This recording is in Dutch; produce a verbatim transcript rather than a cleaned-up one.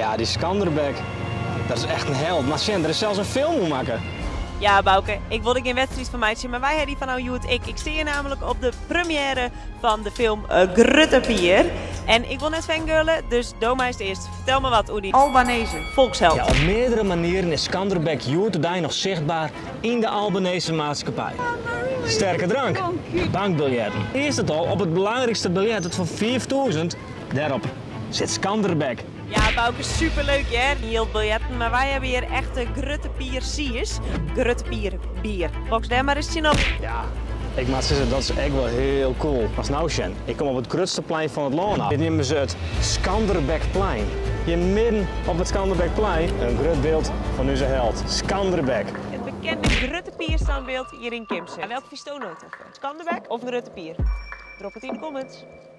Ja, die Skanderbeg, dat is echt een held. Maar Sjen, er is zelfs een film om maken. Ja, Bouke, ik wilde geen wedstrijd van mij zien, maar wij hebben die van nou Joet ik. Ik zie je namelijk op de première van de film uh, Gruttepier. En ik wil net fangirlen, dus doe mij eens eerst. Vertel me wat, Oedi. Albanese, volksheld. Ja, op meerdere manieren is Skanderbeg Joet nog zichtbaar in de Albanese maatschappij. Sterke drank, bankbiljetten. Eerst het al op het belangrijkste biljet, het van vijfduizend. Daarop zit Skanderbeg. Ja, Bouke, superleuk hè, heel biljetten. Maar wij hebben hier echte Gruttepier siers. Gruttepier bier. Box daar maar eens zien op. Ja, ik moet zeggen, dat is echt wel heel cool. Als nou, Sjen, ik kom op het grootste plein van het land. Dit noemen ze het Skanderbegplein. Hier midden op het Skanderbegplein een groot beeld van onze held, Skanderbeg. Het bekende Gruttepier standbeeld hier in Kimsen. En welke vistoon het? Skanderbeg of Gruttepier? Drop het in de comments.